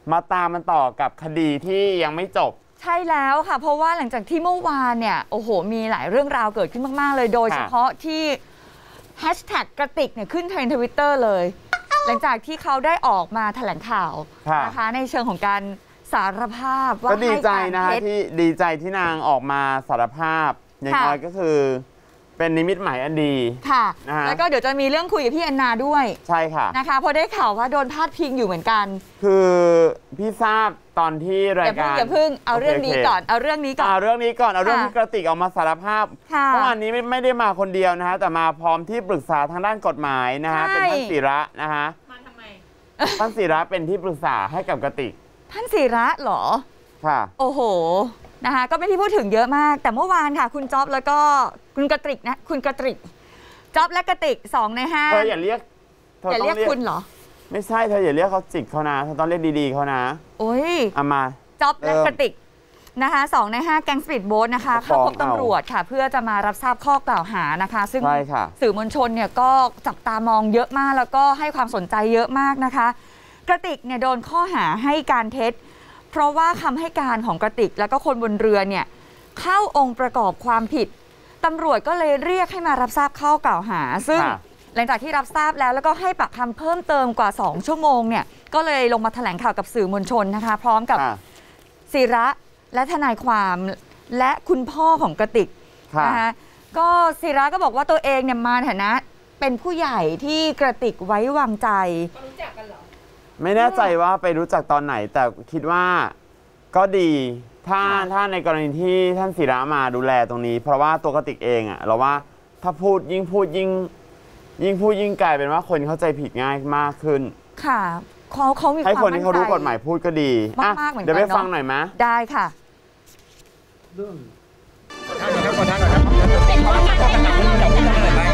มาตามมันต่อกับคดีที่ยังไม่จบใช่แล้วค่ะเพราะว่าหลังจากที่เมื่อวานเนี่ยโอ้โหมีหลายเรื่องราวเกิดขึ้นมากๆเลยโดยเฉพาะที่แฮชแท็กกระติกเนี่ยขึ้นเทรนด์ Twitter เลยหลังจากที่เขาได้ออกมาแถลงข่าวนะคะในเชิงของการสารภาพว่าก็ดีใจนะคะที่ดีใจที่นางออกมาสารภาพอย่างน้อยก็คือเป็นนิมิตหมายอันดีค่ะแล้วก็เดี๋ยวจะมีเรื่องคุยกับพี่แอนนาด้วยใช่ค่ะนะคะพอได้ข่าวว่าโดนพาดพิงอยู่เหมือนกันคือพี่ทราบตอนที่รายการอย่าพึ่งเอาเรื่องนี้ก่อนเอาเรื่องนี้ก่อนเอาเรื่องที่กระติกออกมาสารภาพเมื่อวานนี้ไม่ได้มาคนเดียวนะฮะแต่มาพร้อมที่ปรึกษาทางด้านกฎหมายนะฮะเป็นท่านศิระนะฮะมาทำไมท่านศิระเป็นที่ปรึกษาให้กับกระติกท่านศิระเหรอค่ะโอ้โหนะคะก็เป็นที่พูดถึงเยอะมากแต่เมื่อวานค่ะคุณจ๊อบแล้วก็คุณกระติกนะคุณกระติกจ๊อบและกระติก2 ใน 5 เธออย่าเรียกคุณเหรอไม่ใช่เธออย่าเรียกเขาจิกเขานะเธอต้องเรียกดีๆเขานะโอ้ยเอามาจ๊อบและกระติกนะคะ2 ใน 5แก๊งสปีดโบ๊ทนะคะเข้าพบตำรวจค่ะเพื่อจะมารับทราบข้อกล่าวหานะคะซึ่งสื่อมวลชนเนี่ยก็จับตามองเยอะมากแล้วก็ให้ความสนใจเยอะมากนะคะกระติกเนี่ยโดนข้อหาให้การเท็จเพราะว่าคำให้การของกระติกแล้วก็คนบนเรือเนี่ยเข้าองค์ประกอบความผิดตำรวจก็เลยเรียกให้มารับทราบข้อกล่าวหาซึ่งหลังจากที่รับทราบแล้วก็ให้ปากคำเพิ่มเติมกว่า2 ชั่วโมงเนี่ยก็เลยลงมาแถลงข่าวกับสื่อมวลชนนะคะพร้อมกับศิระและทนายความและคุณพ่อของกระติกนะคะก็ศิระก็บอกว่าตัวเองเนี่ยมาในฐานะเป็นผู้ใหญ่ที่กระติกไว้วางใจรู้จักกันเหรอไม่แน่ใจว่าไปรู้จักตอนไหนแต่คิดว่าก็ดีถ้าในกรณีที่ท่านศิระมาดูแลตรงนี้เพราะว่าตัวกระติกเองอะเราว่าถ้าพูดยิ่งพูดยิ่งกลายเป็นว่าคนเข้าใจผิดง่ายมากขึ้นค่ะเขามีความให้คนที่เขารู้กฎหมายพูดก็ดีมากๆเหมือนกันเดี๋ยวไปฟังหน่อยไหมได้ค่ะเรื่องขอทางหน่อยครับเป็นข้อหาข้อกำหนดที่เราพูดอะไรบ้าง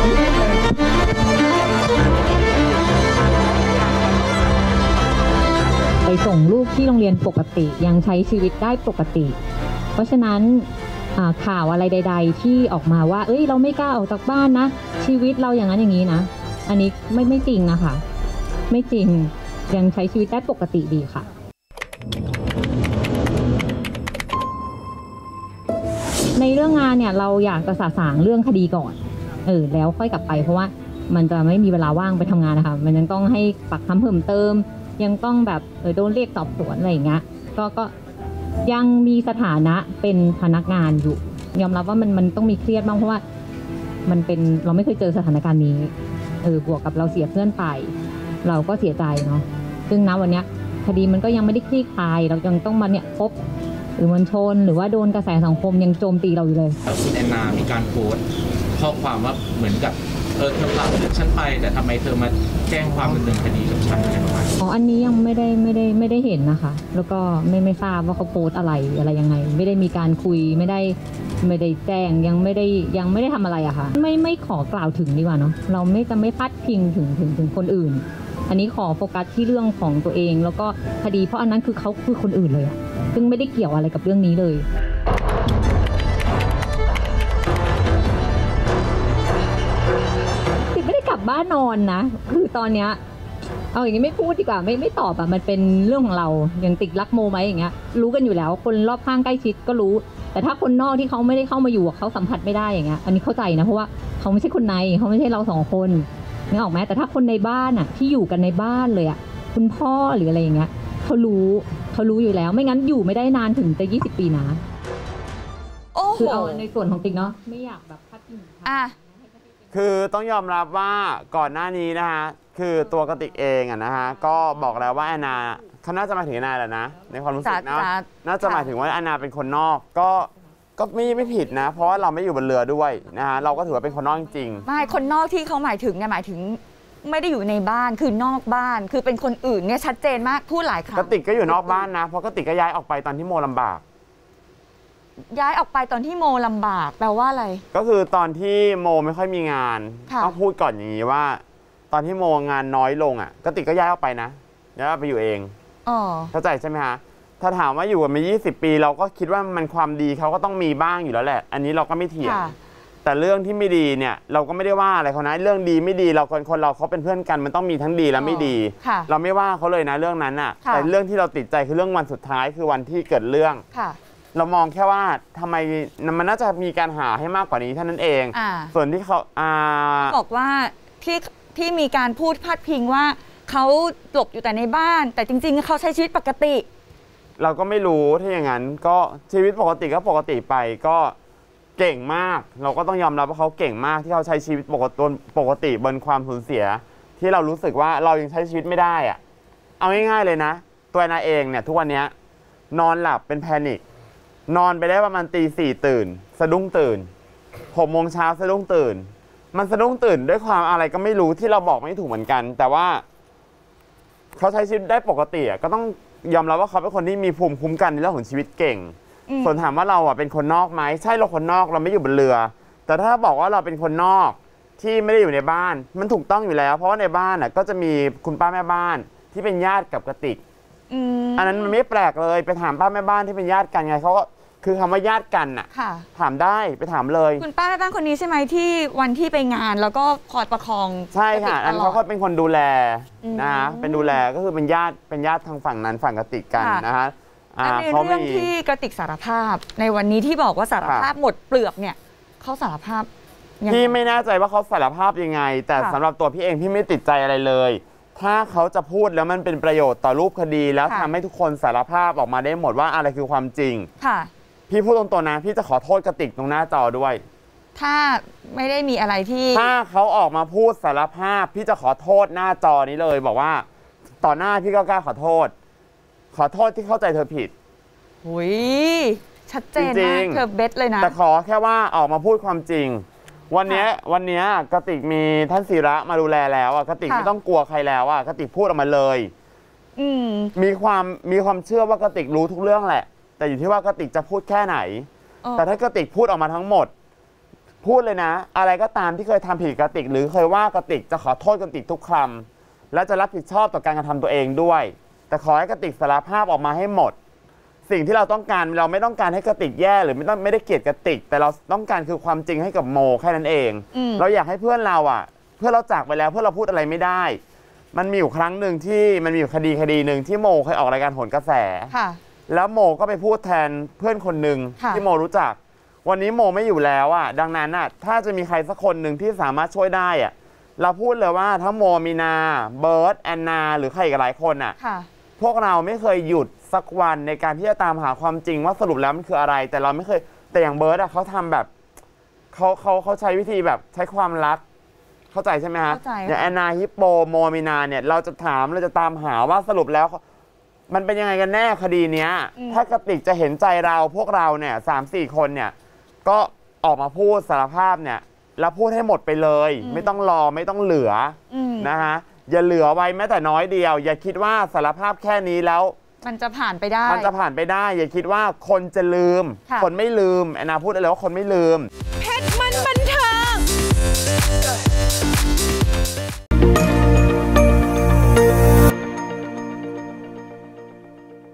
ไปส่งลูกที่โรงเรียนปกติยังใช้ชีวิตได้ปกติเพราะฉะนั้นข่าวอะไรใดๆที่ออกมาว่าเราไม่กล้าออกจากบ้านนะชีวิตเราอย่างนั้นอย่างนี้นะอันนี้ไม่จริงนะคะไม่จริงยังใช้ชีวิตได้ปกติดีค่ะในเรื่องงานเนี่ยเราอยากจะสะสางเรื่องคดีก่อนแล้วค่อยกลับไปเพราะว่ามันจะไม่มีเวลาว่างไปทำงานนะคะมันยังต้องให้ปากคำเพิ่มเติมยังต้องแบบโดนเรียกสอบสวนอะไรอย่างเงี้ยก็ยังมีสถานะเป็นพนักงานอยู่ยอมรับว่ามันต้องมีเครียดบ้างเพราะว่ามันเป็นเราไม่เคยเจอสถานการณ์นี้บวกกับเราเสียเพื่อนไปเราก็เสียใจเนาะซึ่งณวันนี้คดีมันก็ยังไม่ได้คลี่คลายเรายังต้องมาเนี่ยพบหรือมวลชนหรือว่าโดนกระแสสังคมยังโจมตีเราอยู่เลยคุณแอนนามีการโพสต์ข้อความว่าเหมือนกับเธอพาฉันไปแต่ทำไมเธอมาแจ้งความดำเนินคดีกับฉันอะไรประมาณอันนี้ยังไม่ได้เห็นนะคะแล้วก็ไม่ทราบว่าเขาโพสต์อะไรยังไงไม่ได้มีการคุยไม่ได้แจ้งยังไม่ได้ทำอะไรอะค่ะไม่ขอกล่าวถึงดีกว่าเนาะเราไม่พัดพิงถึงคนอื่นอันนี้ขอโฟกัสที่เรื่องของตัวเองแล้วก็คดีเพราะอันนั้นคือเขาคือคนอื่นเลยซึ่งไม่ได้เกี่ยวอะไรกับเรื่องนี้เลยไม่ได้กลับบ้านนอนนะคือตอนเนี้ยเอาอย่างนี้ไม่พูดดีกว่าไม่ตอบมันเป็นเรื่องของเราอย่างติกรักโมไหมอย่างเงี้ยรู้กันอยู่แล้วคนรอบข้างใกล้ชิดก็รู้แต่ถ้าคนนอกที่เขาไม่ได้เข้ามาอยู่เขาสัมผัสไม่ได้อย่างเงี้ยอันนี้เข้าใจนะเพราะว่าเขาไม่ใช่คนในเขาไม่ใช่เรา2 คนนึกออกไหมแต่ถ้าคนในบ้านที่อยู่กันในบ้านเลยคุณพ่อหรืออะไรอย่างเงี้ยเขารู้อยู่แล้วไม่งั้นอยู่ไม่ได้นานถึงจะ20 ปีนะคือเอาในส่วนของติ๊กเนาะไม่อยากแบบพัดพิงคือต้องยอมรับว่าก่อนหน้านี้นะคะคือตัวกระติกเองนะฮะก็บอกแล้วว่าแอนนาเขาน่าจะมาถึงแอนนาแหละนะในความรู้สึกนะน่าจะหมายถึงว่าแอนนาเป็นคนนอกก็ไม่ผิดนะเพราะว่าเราไม่อยู่บนเรือด้วยนะฮะเราก็ถือว่าเป็นคนนอกจริงไม่คนนอกที่เขาหมายถึงเนี่ยหมายถึงไม่ได้อยู่ในบ้านคือนอกบ้านคือเป็นคนอื่นเนี่ยชัดเจนมากพูดหลายครั้งกระติกก็อยู่นอกบ้านนะเพราะกระติกก็ย้ายออกไปตอนที่โมลำบากย้ายออกไปตอนที่โมลำบากแปลว่าอะไรก็คือตอนที่โมไม่ค่อยมีงานต้องพูดก่อนอย่างนี้ว่าตอนที่โมงานน้อยลงกระติกก็ย้ายออกไปนะย้ายไปอยู่เองเข้าใจใช่ไหมฮะถ้าถามว่าอยู่มา20 ปีเราก็คิดว่ามันความดีเขาก็ต้องมีบ้างอยู่แล้วแหละอันนี้เราก็ไม่เถียงแต่เรื่องที่ไม่ดีเนี่ยเราก็ไม่ได้ว่าอะไรเขานะเรื่องดีไม่ดีเราคนเราเขาเป็นเพื่อนกันมันต้องมีทั้งดีและไม่ดีเราไม่ว่าเขาเลยนะเรื่องนั้นอ่ะแต่เรื่องที่เราติดใจคือเรื่องวันสุดท้ายคือวันที่เกิดเรื่องเรามองแค่ว่าทำไมมันน่าจะมีการหาให้มากกว่านี้เท่านั้นเองส่วนที่เขาบอกว่าที่มีการพูดพาดพิงว่าเขาหลบอยู่แต่ในบ้านแต่จริงๆเขาใช้ชีวิตปกติเราก็ไม่รู้ถ้าอย่างนั้นก็ชีวิตปกติก็ปกติไปก็เก่งมากเราก็ต้องยอมรับว่าเขาเก่งมากที่เขาใช้ชีวิตปกติบนความสูญเสียที่เรารู้สึกว่าเรายังใช้ชีวิตไม่ได้อะเอาง่ายๆเลยนะตัวนาเองเนี่ยทุกวันนี้นอนหลับเป็นแพนิคนอนไปได้ประมาณตีสี่ตื่นสะดุ้งตื่น6 โมงเช้าสะดุ้งตื่นมันสะดุ้งตื่นด้วยความอะไรก็ไม่รู้ที่เราบอกไม่ถูกเหมือนกันแต่ว่าเขาใช้ชีวิตได้ปกติก็ต้องยอมรับว่าเขาเป็นคนที่มีภูมิคุ้มกันในเรื่องของชีวิตเก่งส่วนถามว่าเราเป็นคนนอกไหมใช่เราคนนอกเราไม่อยู่บนเรือแต่ถ้าบอกว่าเราเป็นคนนอกที่ไม่ได้อยู่ในบ้านมันถูกต้องอยู่แล้วเพราะว่าในบ้านก็จะมีคุณป้าแม่บ้านที่เป็นญาติกับกระติกอันนั้นมันไม่แปลกเลยไปถามป้าแม่บ้านที่เป็นญาติกันไงเขาก็คือคำว่าญาติกันน่ะถามได้ไปถามเลยคุณป้าแม่บ้านคนนี้ใช่ไหมที่วันที่ไปงานแล้วก็คอยประคองใช่ค่ะอันเขาเป็นคนดูแลนะเป็นดูแลก็คือเป็นญาติทางฝั่งนั้นฝั่งกระติกกันนะฮะในเรื่องที่กระติกสารภาพในวันนี้ที่บอกว่าสารภาพหมดเปลือกเนี่ยเขาสารภาพพี่ไม่แน่ใจว่าเขาสารภาพยังไงแต่สำหรับตัวพี่เองพี่ไม่ติดใจอะไรเลยถ้าเขาจะพูดแล้วมันเป็นประโยชน์ต่อรูปคดีแล้วทำให้ทุกคนสารภาพออกมาได้หมดว่าอะไรคือความจริงพี่พูดตรงๆนะพี่จะขอโทษกระติกตรงหน้าจอด้วยถ้าไม่ได้มีอะไรที่ถ้าเขาออกมาพูดสารภาพพี่จะขอโทษหน้าจอนี้เลยบอกว่าต่อหน้าพี่ก็กล้าขอโทษที่เข้าใจเธอผิดหุยชัดเจนมากเธอเบสเลยนะแต่ขอแค่ว่าออกมาพูดความจริงวันนี้กระติกมีท่านศิระมาดูแลแล้วกระติกไม่ต้องกลัวใครแล้วกระติกพูดออกมาเลยมีความเชื่อว่ากระติกรู้ทุกเรื่องแหละแต่อยู่ที่ว่ากระติกจะพูดแค่ไหนแต่ถ้ากระติกพูดออกมาทั้งหมดพูดเลยนะอะไรก็ตามที่เคยทำผิดกระติกหรือเคยว่ากระติกจะขอโทษกระติกทุกคำและจะรับผิดชอบต่อการกระทำตัวเองด้วยแต่ขอให้กระติกสารภาพออกมาให้หมดสิ่งที่เราต้องการเราไม่ต้องการให้กระติกแย่หรือไม่ได้เกลียดกระติกแต่เราต้องการคือความจริงให้กับโมแค่นั้นเองเราอยากให้เพื่อนเราเพื่อนเราจากไปแล้วเพื่อนเราพูดอะไรไม่ได้มันมีอยู่ครั้งหนึ่งที่มันมีอยู่คดีหนึ่งที่โมเคยออกรายการโหนกระแสแล้วโมก็ไปพูดแทนเพื่อนคนหนึ่งที่โมรู้จักวันนี้โมไม่อยู่แล้วดังนั้นถ้าจะมีใครสักคนหนึ่งที่สามารถช่วยได้เราพูดเลยว่าทั้งโมมีนาเบิร์ตแอนนาหรือใครอีกหลายคนพวกเราไม่เคยหยุดสักวันในการที่จะตามหาความจริงว่าสรุปแล้วมันคืออะไรแต่เราไม่เคยแต่อย่างเบิร์ตเขาทำแบบเขาใช้วิธีแบบใช้ความรักเข้าใจใช่ไหมฮะอย่างแอนนาฮิปโปโมมีนาเนี่ยเราจะตามหาว่าสรุปแล้วมันเป็นยังไงกันแน่คดีเนี้ยถ้ากระติกจะเห็นใจเราพวกเราเนี่ย3-4 คนเนี่ยก็ออกมาพูดสารภาพเนี่ยแล้วพูดให้หมดไปเลยไม่ต้องรอไม่ต้องเหลือนะฮะอย่าเหลือไว้แม้แต่น้อยเดียวอย่าคิดว่าสารภาพแค่นี้แล้วมันจะผ่านไปได้อย่าคิดว่าคนจะลืมคนไม่ลืมแอนนาพูดเลยว่าคนไม่ลืม